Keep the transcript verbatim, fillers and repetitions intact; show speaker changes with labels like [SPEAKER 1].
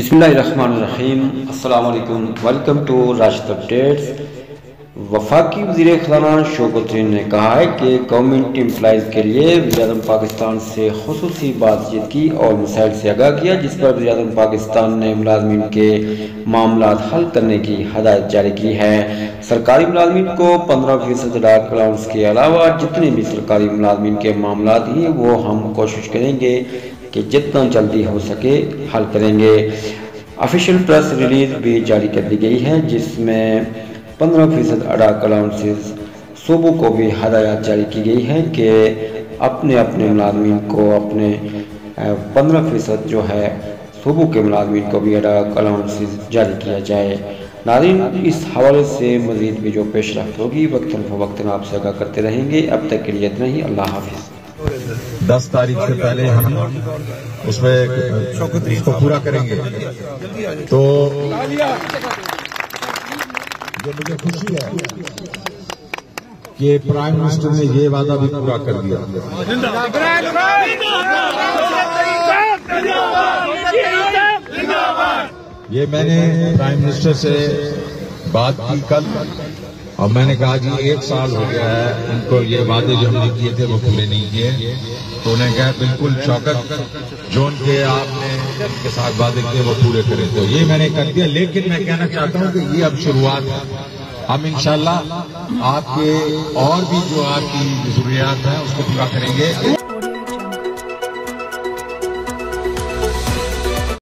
[SPEAKER 1] बिस्मिल्लाहिर्रहमानिर्रहीम। अस्सलाम वालेकुम। Welcome to Rashid updates. वफाकी वज़ीर ख़ज़ाना शौकत तरीन ने कहा है कि गवर्नमेंट एम्प्लॉइज़ के लिए वज़ीर-ए-आज़म पाकिस्तान से ख़ुसूसी बातचीत की और मसाइल से आगाह किया, जिस पर वज़ीर-ए-आज़म पाकिस्तान ने मुलाज़मीन के मामलात हल करने की हदायत जारी की है। सरकारी मुलाज़मीन को पंद्रह फीसद डाक अलाउंस के अलावा जितने भी सरकारी मुलाज़मीन के मामलात हैं वो हम कोशिश करेंगे कि जितना जल्दी हो सके हल करेंगे। ऑफिशियल प्रेस रिलीज भी जारी कर दी गई है, जिसमें पंद्रह फीसद अडाक अलाउंसेस सूबों को भी हदायत जारी की गई है कि अपने अपने मुलाज़मीन को अपने पंद्रह फीसद जो है सूबों के मुलाज़मीन को भी अडाक अलाउंसेस जारी किया जाए। नाज़रीन, इस हवाले से मज़ीद भी जो पेश रफ्त होगी वक्तन फ़वक्तन आपसे आगाह करते रहेंगे। अब तक के लिए इतना ही। अल्लाह हाफ़िज़।
[SPEAKER 2] दस तारीख से पहले हम उसमें इसको पूरा करेंगे। तो जो मुझे खुशी है कि प्राइम मिनिस्टर ने ये वादा भी पूरा कर दिया। ये मैंने प्राइम मिनिस्टर से बात की कल और मैंने कहा जी एक साल हो गया है उनको ये वादे जो हमने किए थे वो पूरे नहीं किए। तो उन्हें कहा बिल्कुल शौकत जोन के आपने के साथ वादे किए वो पूरे करें। तो ये मैंने कर दिया, लेकिन मैं कहना चाहता हूँ कि ये अब शुरुआत है। हम इंशाल्लाह आपके और भी जो आपकी जरूरियात है उसको पूरा करेंगे।